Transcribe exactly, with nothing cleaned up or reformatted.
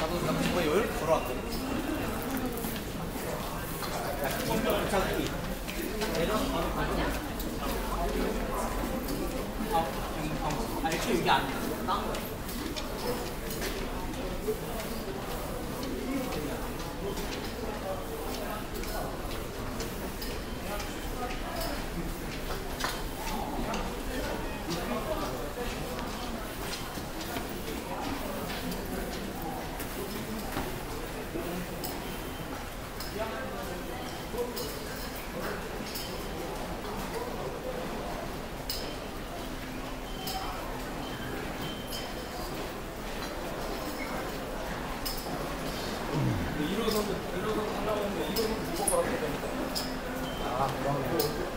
나도 나 거의 이렇게 걸어왔거든. 도착이 내려서 바로 가냐? 아, 아, 이렇게 이게 안 돼. 딴 거야. 일호선, 일호선 하려고 했는데 일호선 무거워서 되니까. 아, 그런 거.